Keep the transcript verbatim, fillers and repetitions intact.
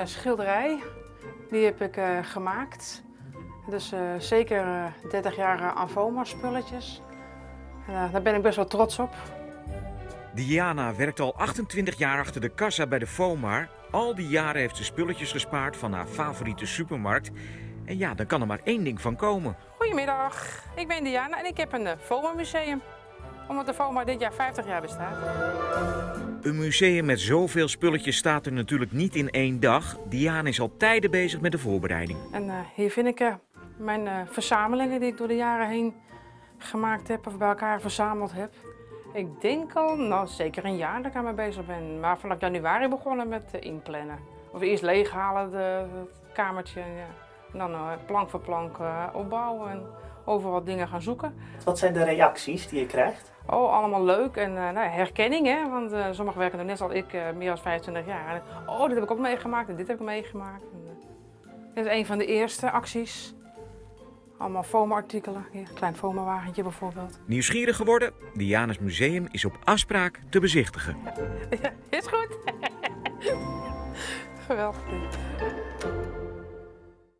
schilderij. Die heb ik uh, gemaakt. Dus uh, zeker uh, dertig jaar uh, Anfoma spulletjes. Uh, daar ben ik best wel trots op. Diana werkt al achtentwintig jaar achter de kassa bij de Fomar. Al die jaren heeft ze spulletjes gespaard van haar favoriete supermarkt. En ja, dan kan er maar één ding van komen. Goedemiddag, ik ben Diana en ik heb een uh, Foma museum. Omdat de Foma dit jaar vijftig jaar bestaat. Een museum met zoveel spulletjes staat er natuurlijk niet in één dag. Diana is al tijden bezig met de voorbereiding. En uh, hier vind ik uh, mijn uh, verzamelingen die ik door de jaren heen gemaakt heb of bij elkaar verzameld heb. Ik denk al, nou zeker een jaar dat ik aan mee bezig ben. Maar vanaf januari begonnen met uh, inplannen. Of eerst leeghalen de, het kamertje en, ja. en dan uh, plank voor plank uh, opbouwen en overal dingen gaan zoeken. Wat zijn de reacties die je krijgt? Oh, allemaal leuk en uh, nou, herkenning, hè? Want uh, sommigen werken er net als ik uh, meer dan vijfentwintig jaar. En, oh, dit heb ik ook meegemaakt en dit heb ik meegemaakt. En, uh, dit is een van de eerste acties. Allemaal Foma-artikelen. Hier, een klein Foma-wagentje bijvoorbeeld. Nieuwsgierig geworden? Diana's museum is op afspraak te bezichtigen. Ja, is goed. Geweldig.